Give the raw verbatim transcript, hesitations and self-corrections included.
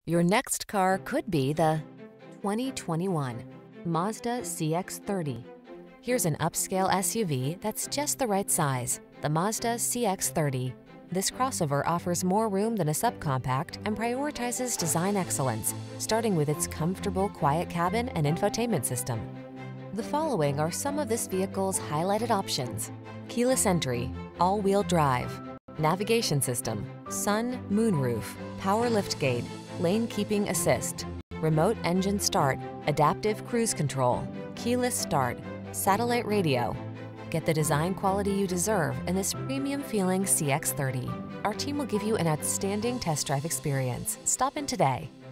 Your next car could be the twenty twenty-one Mazda C X thirty. Here's an upscale S U V that's just the right size, the Mazda C X thirty. This crossover offers more room than a subcompact and prioritizes design excellence, starting with its comfortable, quiet cabin and infotainment system. The following are some of this vehicle's highlighted options: keyless entry, all-wheel drive, navigation system, sun, moonroof, power liftgate, lane keeping assist, remote engine start, adaptive cruise control, keyless start, satellite radio. Get the design quality you deserve in this premium feeling C X thirty. Our team will give you an outstanding test drive experience. Stop in today.